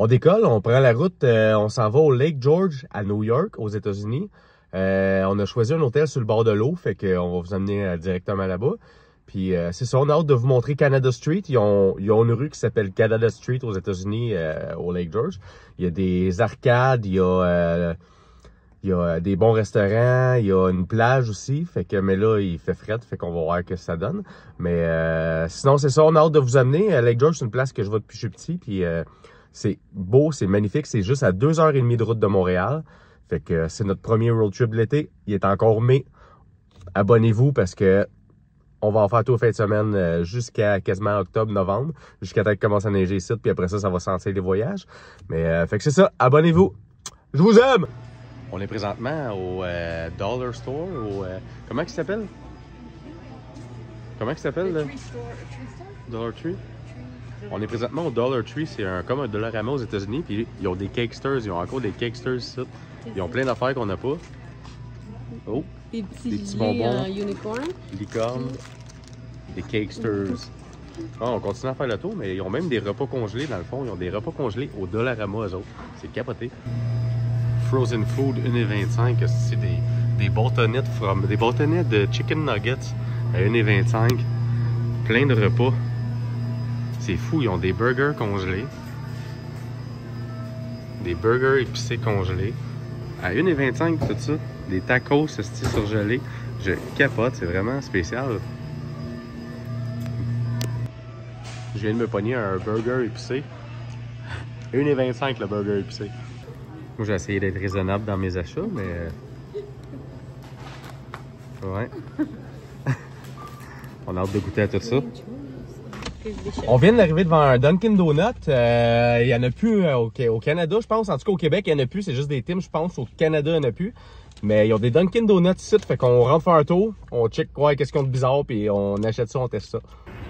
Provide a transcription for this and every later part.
On décolle, on prend la route, on s'en va au Lake George à New York, aux États-Unis. On a choisi un hôtel sur le bord de l'eau, fait qu'on va vous amener directement là-bas. Puis c'est ça, on a hâte de vous montrer Canada Street. Ils ont une rue qui s'appelle Canada Street aux États-Unis, au Lake George. Il y a des arcades, il y a des bons restaurants, il y a une plage aussi. Fait que, mais là, il fait fret, fait qu'on va voir ce que ça donne. Mais sinon, c'est ça, on a hâte de vous amener. Lake George, c'est une place que je vois depuis que je suis petit. Puis c'est beau, c'est magnifique. C'est juste à 2h30 de route de Montréal. Fait que c'est notre premier road trip de l'été. Il est encore mai. Abonnez-vous parce que on va en faire tout fin de semaine jusqu'à quasiment octobre, novembre. Jusqu'à temps qu'il commence à neiger ici. Puis après ça, ça va sentir les voyages. Mais fait que c'est ça. Abonnez-vous. Je vous aime! On est présentement au Dollar Store. Comment il s'appelle? Comment il s'appelle? Dollar Tree? On est présentement au Dollar Tree. C'est comme un Dollarama aux États-Unis. Puis ils ont des Cakesters. Ils ont encore des Cakesters ici. Ils ont plein d'affaires qu'on n'a pas. Oh! Des petits bonbons. Unicorn. Licorne. Des Cakesters. Oh, on continue à faire le tour, mais ils ont même des repas congelés dans le fond. Ils ont des repas congelés au Dollarama, eux autres. C'est capoté. Frozen Food 1,25. C'est des bâtonnets de chicken nuggets à 1,25. Plein de repas. C'est fou, ils ont des burgers congelés. Des burgers épicés congelés. À 1,25 tout ça. Des tacos surgelés. Je capote, c'est vraiment spécial. Je viens de me pogner un burger épicé. 1,25 le burger épicé. Moi j'ai essayé d'être raisonnable dans mes achats, mais... Ouais. On a hâte de goûter à tout ça. On vient d'arriver devant un Dunkin' Donut. Il n'y en a plus au Canada, je pense. En tout cas, au Québec, il n'y en a plus. C'est juste des Tim, je pense. Au Canada, il n'y en a plus. Mais ils ont des Dunkin' Donuts ici. Fait qu'on rentre faire un tour. On check quoi, qu'est-ce qu'ils ont de bizarre. Puis on achète ça, on teste ça.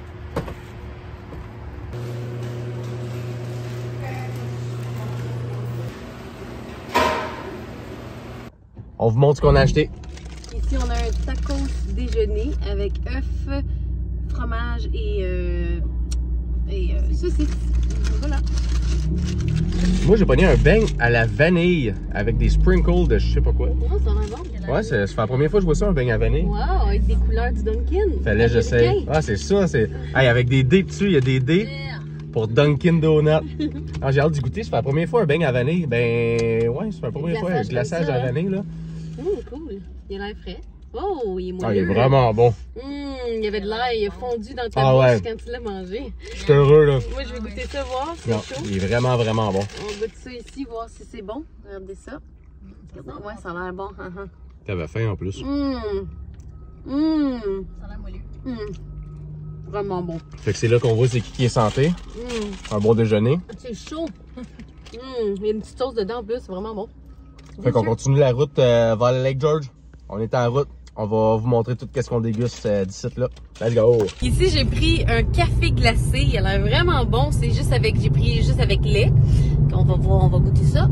On vous montre ce qu'on a acheté. Ici, on a un tacos déjeuner avec œufs, fromage et saucisse. Voilà. Moi, j'ai pogné un beigne à la vanille avec des sprinkles de je sais pas quoi. Oh, ça va bon. Ouais, c'est la première fois que je vois ça, un beigne à vanille. Wow, avec des couleurs du Dunkin'. Fallait que j'essaye. Ah, c'est ça. Hey, avec des dés dessus, il y a des dés pour Dunkin' Donut. Ah, j'ai hâte d'y goûter. C'est la première fois un beigne à vanille. Ben, ouais, c'est la première fois un glaçage à vanille, là. Cool. Il a l'air frais. Oh, il est moelleux. Ah, il est vraiment bon. Il y avait de l'ail fondu dans ta bouche quand tu l'as mangé. Je suis heureux, là. Moi, je vais goûter ça, voir si c'est chaud. Il est vraiment, vraiment bon. On goûte ça ici, voir si c'est bon. Regardez ça. Ouais, ça a l'air bon. T'avais faim en plus. Ça a l'air moelleux. Vraiment bon. Fait que c'est là qu'on voit c'est qui est santé. Un bon déjeuner. C'est chaud. Il y a une petite sauce dedans en plus, c'est vraiment bon. Fait qu'on continue la route vers le Lake George. On est en route. On va vous montrer tout ce qu'on déguste d'ici là. Let's go! Ici, j'ai pris un café glacé. Il a l'air vraiment bon. C'est juste j'ai pris juste avec lait. On va voir, on va goûter ça.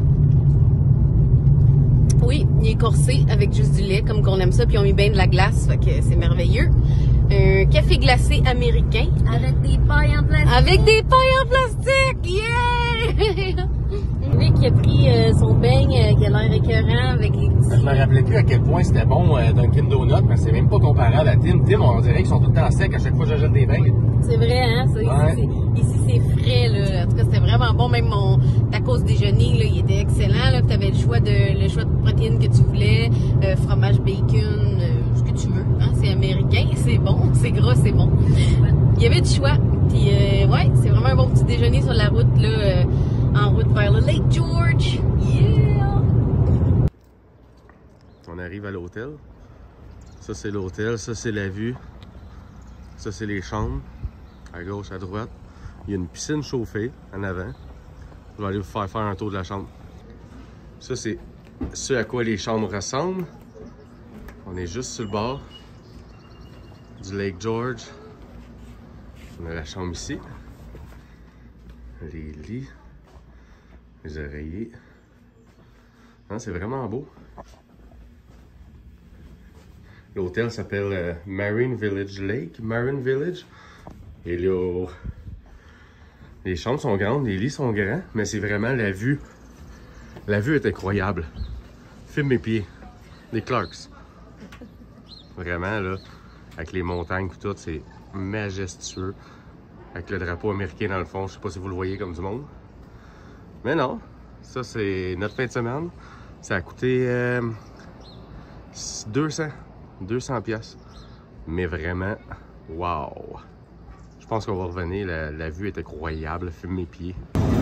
Oui, il est corsé avec juste du lait, comme qu'on aime ça. Puis on met bien de la glace, fait que c'est merveilleux. Un café glacé américain. Avec des pailles en plastique. Avec des pailles en plastique! Yeah! Lui qui a pris son beigne qui a l'air écœurant avec les petits... Je me rappelais plus à quel point c'était bon Dunkin' Donut, mais c'est même pas comparable à Tim. Tim, on dirait qu'ils sont tout le temps secs à chaque fois que j'achète des beignes. C'est vrai, hein? Ici, c'est frais, là. En tout cas, c'était vraiment bon. Même mon tacos déjeuner, là, il était excellent. Tu avais le choix de protéines que tu voulais, fromage, bacon, ce que tu veux. Hein? C'est américain, c'est bon, c'est gras, c'est bon. Il y avait du choix. Puis, ouais, c'est vraiment un bon petit déjeuner sur la route, là, en route vers le Lake George. Yeah! On arrive à l'hôtel. Ça, c'est l'hôtel. Ça, c'est la vue. Ça, c'est les chambres. À gauche, à droite. Il y a une piscine chauffée en avant. Je vais aller vous faire un tour de la chambre. Ça, c'est ce à quoi les chambres ressemblent. On est juste sur le bord du Lake George. On a la chambre ici. Les lits. Les oreillers. C'est vraiment beau. L'hôtel s'appelle Marine Village Lake. Marine Village. Et là, Les chambres sont grandes, les lits sont grands, mais c'est vraiment la vue. La vue est incroyable. Filme mes pieds. Des Clarks. Vraiment, là, avec les montagnes et tout, c'est majestueux. Avec le drapeau américain dans le fond, je sais pas si vous le voyez comme du monde. Mais non, ça c'est notre fin de semaine. Ça a coûté 200 pièces. Mais vraiment, wow! Je pense qu'on va revenir, la vue est incroyable, filme mes pieds.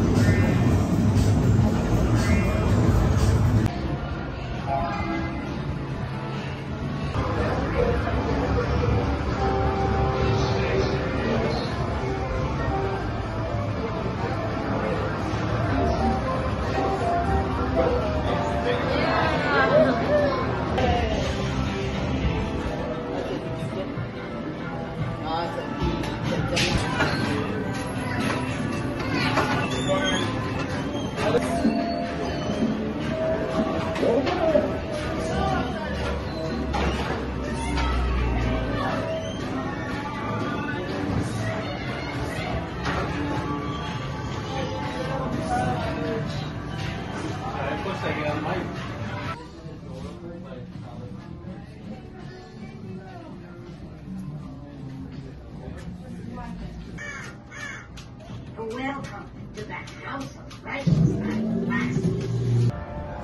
Welcome to the House of Righteousness and Blasphemy.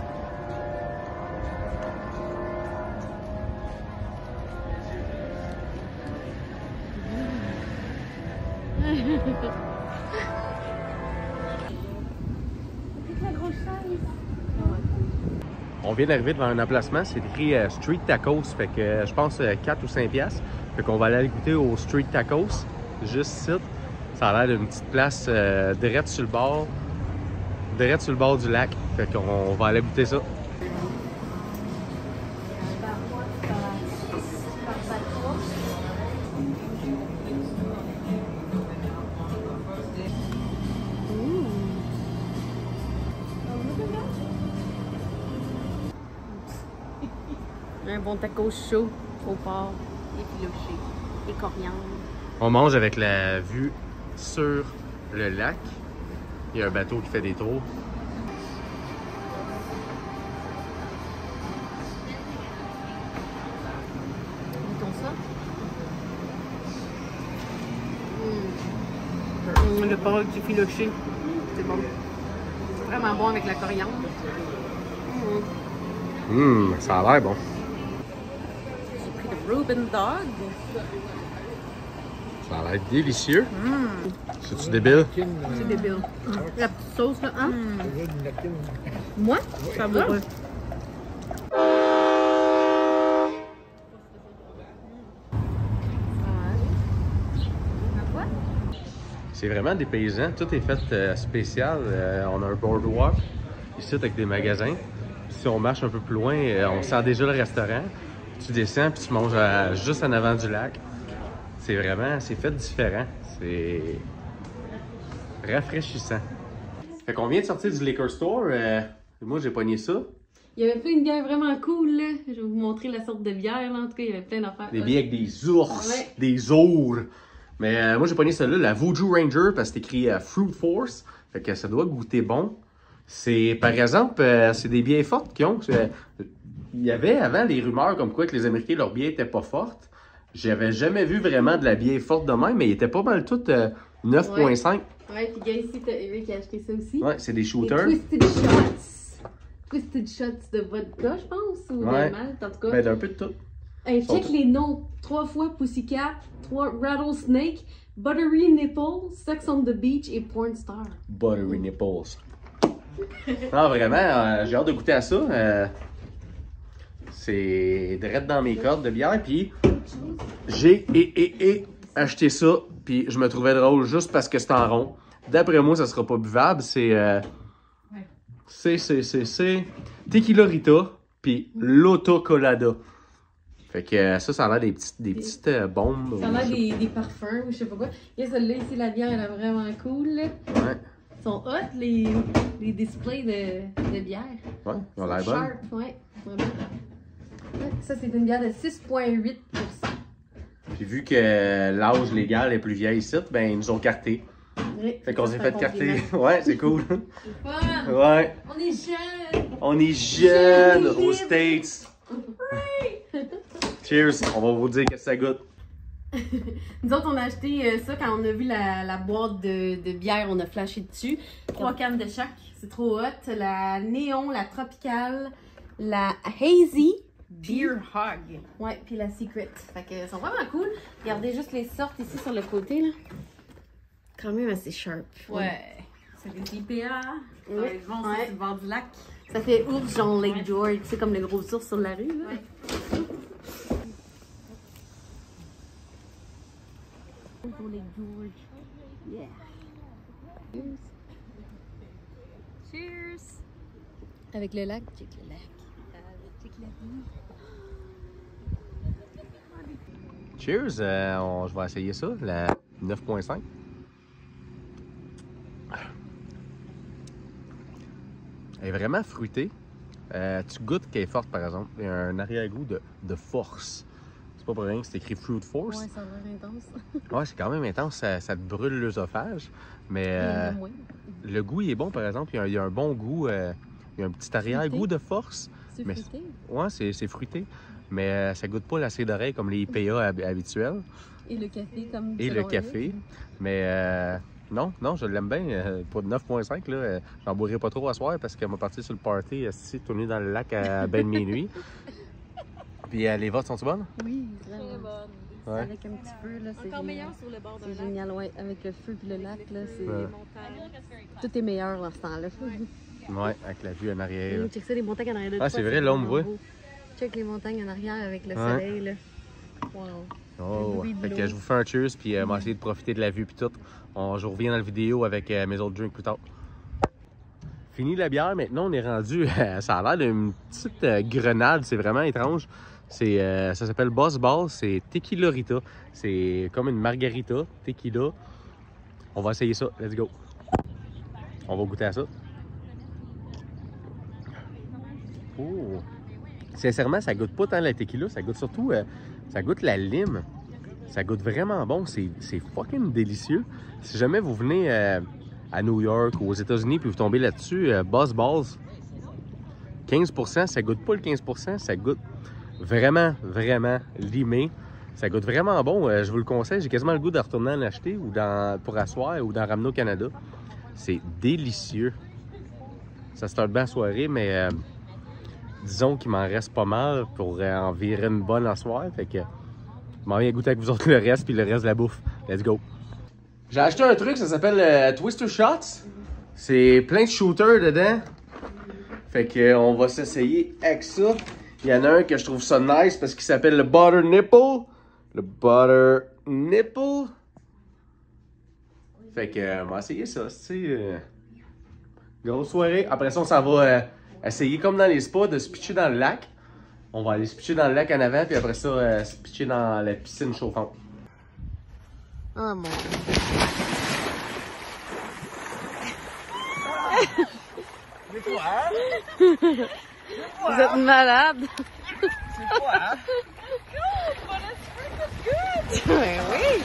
On vient d'arriver devant un emplacement, c'est écrit Street Tacos, fait que je pense 4 ou 5 piastres. Fait qu'on va aller goûter au Street Tacos, juste ici. Ça a l'air d'une petite place direct sur le bord du lac. Fait qu'on va aller goûter ça. Un bon taco chaud au porc, effiloché et coriandre. On mange avec la vue sur le lac. Il y a un bateau qui fait des tours. Goûtons ça. Le porc effiloché, c'est bon. Vraiment bon avec la coriandre. Ça a l'air bon. J'ai pris le Reuben Dog. Ça a l'air délicieux. C'est-tu débile? C'est débile. La petite sauce là, hein? Moi? Savoureux. C'est vraiment des paysans. Tout est fait spécial. On a un boardwalk ici avec des magasins. Si on marche un peu plus loin, on sent déjà le restaurant. Tu descends puis tu manges juste en avant du lac. C'est vraiment, c'est fait différent. C'est rafraîchissant. Fait qu'on vient de sortir du liquor store. Moi, j'ai pogné ça. Il y avait plein de bières vraiment cool, là. Je vais vous montrer la sorte de bière, là. En tout cas, il y avait plein d'affaires. Des bières avec des ours, Ouais. des ours. Mais moi, j'ai pogné celle-là, la Voodoo Ranger, parce que c'est écrit Fruit Force. Fait que ça doit goûter bon. C'est, par exemple, c'est des bières fortes qu'ils ont. Il y avait avant des rumeurs comme quoi que les Américains, leurs bières étaient pas fortes. J'avais jamais vu vraiment de la bière forte de même, mais il était pas mal tout 9.5. Ouais, puis gars, ici, t'as Eric qui a acheté ça aussi. Ouais, c'est des Des shooters. Twisted Shots. Twisted Shots de vodka, je pense, ou Ouais. de malt, en tout cas. Ben, d'un peu de tout. Hey, check les noms. 3 fois Pussycat, 3 Rattlesnake, Buttery Nipple, Sex on the Beach et Porn Star. Buttery nipples. Non, vraiment, j'ai hâte de goûter à ça. C'est direct dans mes cordes de bière. Puis j'ai acheté ça. Puis je me trouvais drôle juste parce que c'est en rond. D'après moi, ça sera pas buvable. C'est Tequila Rita. Puis Loto Colada. Fait que ça a l'air des petites bombes. Ça a l'air des parfums ou je sais pas quoi. Et celle-là ici, la bière, elle est vraiment cool. Là. Ouais. Ils sont hot, les displays de bière. Ouais, ils ont l'air bonnes. Sharp, ouais, vraiment. Ouais, ça, c'est une bière de 6,8%. Puis vu que l'âge légal est plus vieille ici, ben ils nous ont carté. Oui, Fait qu'on s'est fait carter. compliment. Ouais, c'est cool. C'est fun! Ouais. On est jeunes! On est jeunes Jeunes, aux libres. States. Cheers. On va vous dire que ça goûte. Nous autres, on a acheté ça quand on a vu la boîte de bière, on a flashé dessus. 3 cannes de chaque, c'est trop hot. La Néon, la Tropicale, la Hazy, Beer Hog. Ouais, puis la Secret. Fait que elles sont vraiment cool. Regardez juste les sortes ici sur le côté, là. Quand même assez sharp. Ouais. C'est des IPA. Oui. Ça va être bon, Ouais. c'est sur le bord du lac. Ça fait ours, genre Lake George, c'est comme le gros ours sur la rue, là. Ouais. Pour Lake George. Yeah. Cheers! Avec le lac, check le lac. Check la vie. Cheers. Je vais essayer ça, la 9.5. Elle est vraiment fruitée. Tu goûtes qu'elle est forte, par exemple. Il y a un arrière-goût de force. C'est pas pour rien que c'est écrit Fruit Force. Ouais, ça a l'air intense. Ouais, c'est quand même intense. Ça te brûle l'œsophage. Mais Moins. le goût, il est bon, par exemple. Il y a un bon goût. Il y a un petit arrière-goût de force. C'est Mais- fruité. Ouais, c'est fruité. Mais ça goûte pas la cire d'oreille comme les IPA habituels. Et le café, comme Et le selon café. Eric. Mais non, je l'aime bien. Pour 9.5, là, j'en boirai pas trop à soir parce qu'elle m'a parti sur le party, tourné dans le lac à ben de minuit. Puis les votes sont-ils bonnes? Oui, Très vraiment. bonne. Ouais. Avec un petit feu, là, c'est Encore génial. meilleur sur le bord d'un C'est lac. génial, ouais. Avec le feu et le lac, là, c'est... Ouais. Les montagnes. Tout est meilleur dans ce temps-là. Ouais, avec la vue en arrière. Check ça, les montagnes en arrière de Ah, toi, c'est vrai, là, on me vraiment voit. beau. Check les montagnes en arrière avec le Ouais. soleil, là. Wow. Oh, Le bruit de fait que l'eau. je vous fais un cheers, puis on va essayer de profiter de la vue, puis tout. Je vous reviens dans la vidéo avec mes autres drinks plus tard. Fini la bière, maintenant on est rendu, ça a l'air d'une petite grenade, c'est vraiment étrange. Ça s'appelle Boss Ball, c'est Tequila Rita. C'est comme une margarita, tequila. On va essayer ça, let's go. On va goûter à ça. Oh! Sincèrement, ça goûte pas tant la tequila, ça goûte surtout, ça goûte la lime. Ça goûte vraiment bon, c'est fucking délicieux. Si jamais vous venez à New York ou aux États-Unis puis vous tombez là-dessus, Boss Balls, 15%, ça goûte pas le 15%, ça goûte vraiment, vraiment limé. Ça goûte vraiment bon, je vous le conseille, j'ai quasiment le goût de retourner en acheter ou pour asseoir ou d'en ramener au Canada. C'est délicieux. Ça start bien la soirée, mais disons qu'il m'en reste pas mal pour en virer une bonne en soir. Fait que je m'en viens goûter avec vous autres le reste, puis le reste de la bouffe. Let's go. J'ai acheté un truc, ça s'appelle Twister Shots. C'est plein de shooters dedans. Fait que on va s'essayer avec ça. Il y en a un que je trouve ça nice parce qu'il s'appelle le Butter Nipple. Le Butter Nipple. Fait que on va essayer ça, c'est grosse soirée. Après ça, on s'en va essayer comme dans les spas de se pitcher dans le lac. On va aller se pitcher dans le lac en avant, puis après ça, se pitcher dans la piscine chauffante. Oh mon Dieu. Vous êtes malade. C'est quoi, hein? Ben oui.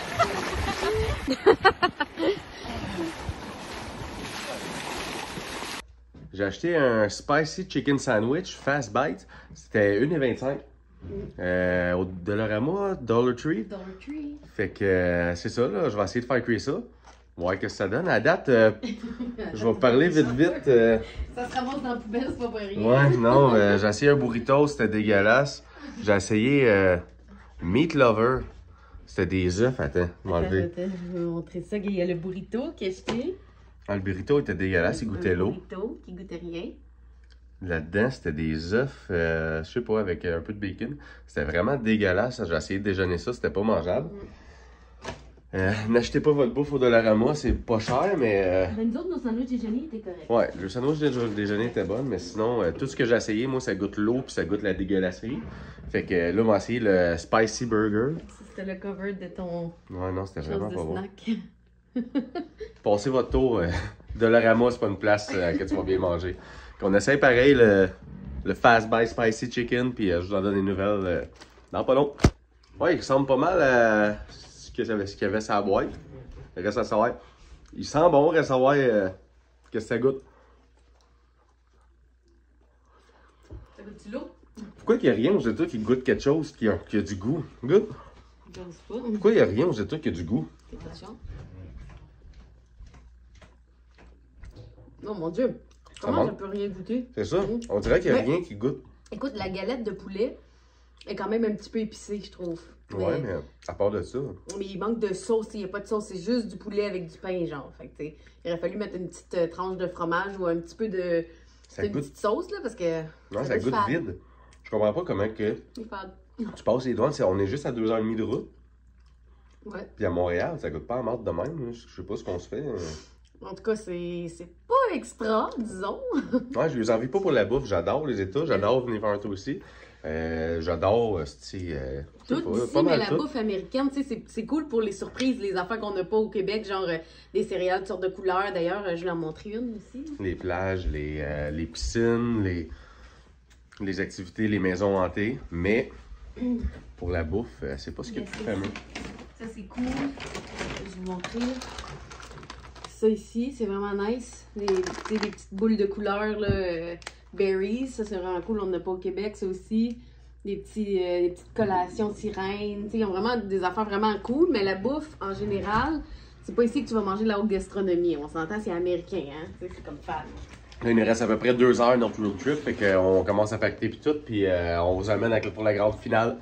J'ai acheté un Spicy Chicken Sandwich Fast Bite. C'était 1,25 au Dollarama, Dollar Tree. Dollar Tree. Fait que c'est ça, là. Je vais essayer de faire cuire ça. Ouais, qu'est-ce que ça donne? À date, je vais vous parler vite. Ça se ramasse dans la poubelle, c'est pas pour rien. Ouais, non, j'ai essayé un burrito, c'était dégueulasse. J'ai essayé Meat Lover. C'était des œufs, attends, je vais enlever. Je vais vous montrer ça. Il y a le burrito qui est acheté. Ah, le burrito était dégueulasse, il goûtait l'eau. Un burrito qui goûtait rien. Là-dedans, c'était des œufs, je sais pas, avec un peu de bacon. C'était vraiment dégueulasse. J'ai essayé de déjeuner ça, c'était pas mangeable. N'achetez pas votre bouffe au Dollarama, c'est pas cher, mais... Ben, nous autres, nos sandwichs déjeuner étaient corrects. Ouais, le sandwich de déjeuner était bon, mais sinon, tout ce que j'ai essayé, moi, ça goûte l'eau puis ça goûte la dégueulasserie. Fait que là, on va essayer le Spicy Burger. C'était le cover de ton Ouais, non, c'était chose vraiment de pas bon. snack. Passez votre tour. Dollarama, c'est pas une place que tu vas bien manger. On essaye pareil le Fast Bite Spicy Chicken, puis je vous en donne des nouvelles dans pas long. Ouais, il ressemble pas mal à ce qu'il y avait sur la boîte. Il reste à savoir. Il sent bon, reste à savoir qu'est-ce que ça goûte. Ça goûte-tu l'eau? Pourquoi il n'y a rien aux États qui goûte quelque chose qui a du goût? Goûte. Je sais pas. Pourquoi il n'y a rien aux États qui a du goût? Attention. Oh mon Dieu! Comment je peux rien goûter? C'est ça. On dirait qu'il n'y a rien qui goûte. Écoute, la galette de poulet est quand même un petit peu épicée, je trouve. Ouais, mais à part de ça. Mais il manque de sauce, il n'y a pas de sauce, c'est juste du poulet avec du pain, genre. Fait que, tu sais, il aurait fallu mettre une petite tranche de fromage ou un petit peu de. Ça goûte. Petite sauce, là, parce que. Non, ça goûte vide. Je comprends pas comment que. C'est fade. Tu passes les douanes, on est juste à 2h30 de route. Ouais. Puis à Montréal, ça goûte pas en marde de même. Je sais pas ce qu'on se fait. En tout cas, c'est pas extra, disons. Ouais, je les envie pas pour la bouffe. J'adore les États. J'adore venir faire un tour aussi. J'adore, Tout ici, mais la bouffe américaine, tu sais, c'est cool pour les surprises, les affaires qu'on n'a pas au Québec, genre des céréales, toutes sortes de couleurs. D'ailleurs, je vais en montrer une aussi. Les plages, les piscines, les activités, les maisons hantées. Mais pour la bouffe, c'est pas ce qui est le plus fameux. Ça, c'est cool. Je vais vous montrer. Ça ici, c'est vraiment nice. Des petites boules de couleurs, là, berries. Ça, c'est vraiment cool. On n'a pas au Québec, ça aussi. Des petites collations sirènes. Ils ont vraiment des affaires vraiment cool. Mais la bouffe, en général, c'est pas ici que tu vas manger de la haute gastronomie. On s'entend, c'est américain, hein. C'est comme fan. Là, il nous reste à peu près 2 heures notre road trip. Fait qu'on commence à pacter puis tout. Puis on vous amène pour la grande finale.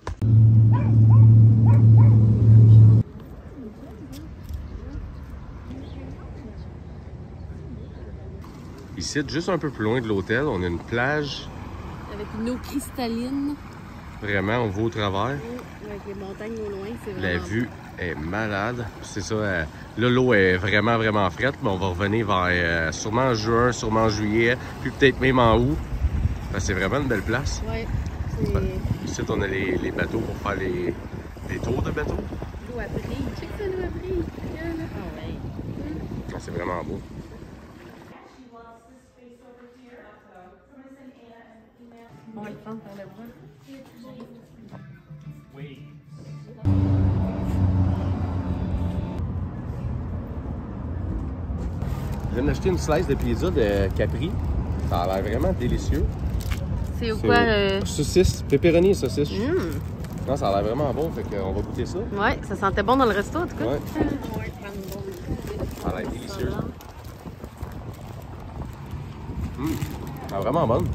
Ici, juste un peu plus loin de l'hôtel, on a une plage. Avec une eau cristalline. Vraiment, on voit au travers. Avec les montagnes au loin, c'est vraiment... La vue est malade. C'est ça, là, l'eau est vraiment, vraiment frette, mais on va revenir vers sûrement en juin, sûrement en juillet, puis peut-être même en août. C'est vraiment une belle place. Ouais, ici, on a les bateaux pour faire les tours de bateaux. L'eau a pris. Check ça, l'eau a pris. Ah ouais. C'est vraiment beau. On va le prendre par le bras. Je viens d'acheter une slice de pizza de Capri. Ça a l'air vraiment délicieux. C'est quoi? Saucisse, pepperoni et saucisse. Non, ça a l'air vraiment bon, fait qu'on va goûter ça. Ouais, ça sentait bon dans le resto, en tout cas. Ouais. Ça a l'air délicieux. Ça a vraiment bonne.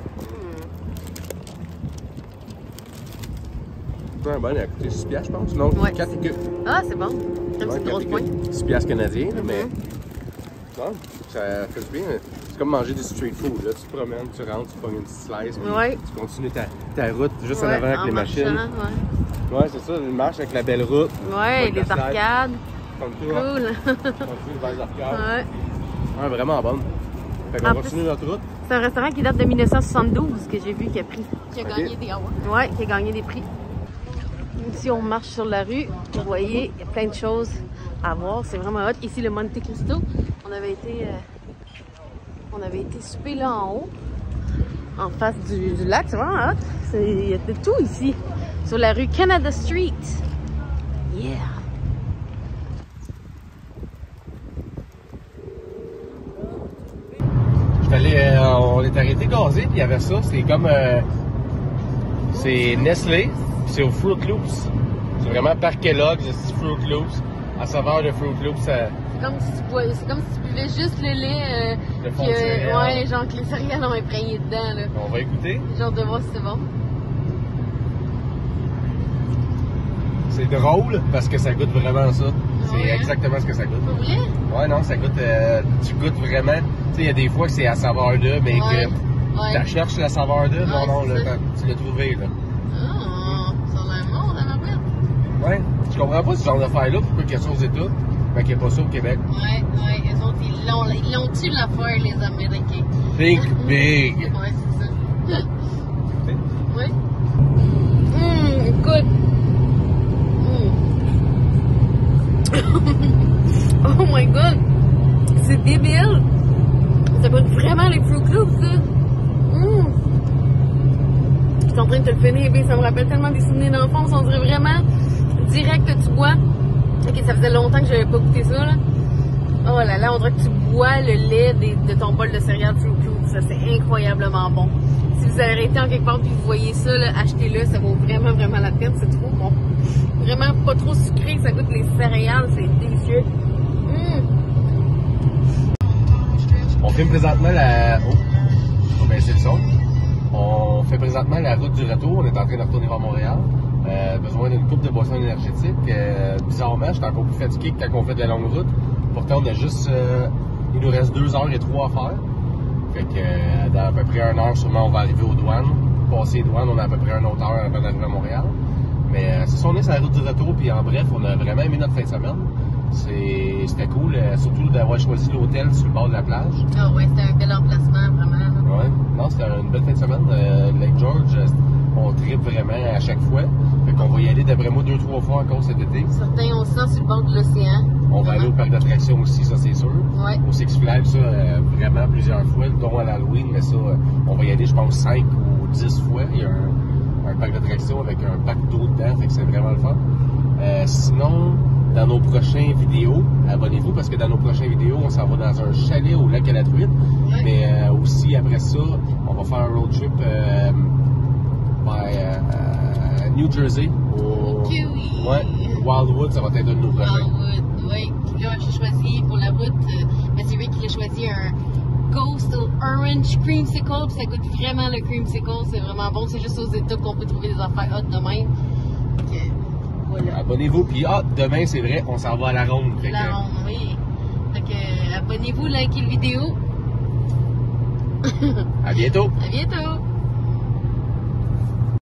Ouais, bonne, elle a coûté 6 piastres, je pense. Non, ouais, 4 que... Ah, c'est bon. Comme c'est une grosse pointe. 6 piastres canadiens, mais... Non, ça fait du bien. C'est comme manger du street food. Là. Tu te promènes, tu rentres, tu prends une petite slice, puis tu continues ta route juste en avant avec les machines. Ouais, c'est ça, une marche avec la belle route. Ouais, les arcades. Comme tout, cool. Continue vers les arcades. Ouais, vraiment bonne. Fait qu'on continue notre route. C'est un restaurant qui date de 1972 que j'ai vu qui a gagné des awards. Ouais, qui a gagné des prix. Ici, on marche sur la rue. Vous voyez, il y a plein de choses à voir. C'est vraiment hot. Ici, le Monte Cristo. On avait été souper là en haut, en face du lac. C'est vraiment hot. Il y a de tout ici. Sur la rue Canada Street. Yeah! On est arrêté gazer, puis il y avait ça. C'est comme... c'est Nestlé, puis c'est au Fruit Loops. C'est vraiment par Kellogg's, c'est Fruit Loops. À saveur de Fruit Loops. C'est comme si tu buvais juste le lait. Ouais, genre que les céréales ont imprégné dedans. Là. On va écouter. Genre de voir si c'est bon. C'est drôle parce que ça goûte vraiment ça. C'est exactement ce que ça goûte. Pour vrai? Ouais, non, ça goûte. Tu goûtes vraiment. Tu sais, il y a des fois que c'est à saveur de, mais que tu cherches la saveur de. Non, là, tu l'as trouvé. Là. Ah, ça a l'air bon, la marmite. Ouais. Je comprends pas ce genre d'affaire-là, pourquoi qu'il y a ça aux États, mais qu'il n'y a pas ça au Québec. Ouais, eux autres, ils l'ont-tu l'affaire, les Américains? Think big! Ouais, c'est ça. Ouais. Écoute. Oh my god! C'est débile! Ça goûte vraiment les Fruit Loops, ça! Je suis en train de te le finir, mais ça me rappelle tellement des souvenirs d'enfance, on dirait vraiment direct tu bois. Ok, ça faisait longtemps que j'avais pas goûté ça, là. Oh là là, on dirait que tu bois le lait de ton bol de céréales Fruit Loops. Ça, c'est incroyablement bon. Si vous avez été en quelque part et vous voyez ça, achetez-le. Ça vaut vraiment, vraiment la peine. C'est trop bon. Vraiment pas trop sucré. Ça goûte les céréales. C'est délicieux. On filme présentement la... Oh, je vais baisser le son. On fait présentement la route du retour. On est en train de retourner vers Montréal. Besoin d'une coupe de boissons énergétiques. Bizarrement, je suis encore plus fatigué que quand on fait de la longue route. Pourtant, on a juste... il nous reste 2h03 à faire. Fait que dans à peu près 1 heure, sûrement, on va arriver aux douanes. Passer les douanes, on a à peu près 1 autre heure avant d'arriver à Montréal. Mais c'est ça, on est sur la route du retour. Puis en bref, on a vraiment aimé notre fin de semaine. C'était cool, surtout d'avoir choisi l'hôtel sur le bord de la plage. Ah ouais, c'était un bel emplacement, vraiment. Ouais, non, c'était une belle fin de semaine. Lake George, on tripe vraiment à chaque fois. Fait qu'on va y aller d'après moi 2-3 fois encore cet été. Certains, on se sent sur le bord de l'océan. On va aller au parc d'attractions aussi, ça c'est sûr. Ouais. Au Six Flags, ça, vraiment plusieurs fois, dont à l'Halloween, mais ça, on va y aller, je pense, 5 ou 10 fois. Il y a un parc d'attractions avec un pack d'eau dedans, fait que c'est vraiment le fun. Sinon, dans nos prochaines vidéos, abonnez-vous parce que dans nos prochaines vidéos, on s'en va dans un chalet au lac à la truite. Ouais. Mais aussi, après ça, on va faire un road trip vers New Jersey. Ouais, Wildwood, ça va être un de nos prochains. Wildwood, oui. Puis là, j'ai choisi pour la route, c'est vrai qu'il a choisi un Ghost Orange Creamsicle, puis ça goûte vraiment le creamsicle, c'est vraiment bon. C'est juste aux États qu'on peut trouver des affaires hot de même. Okay. Voilà. Abonnez-vous, puis demain, c'est vrai, on s'en va à la ronde. La ronde, oui. Donc, abonnez-vous, likez la vidéo. À bientôt. À bientôt.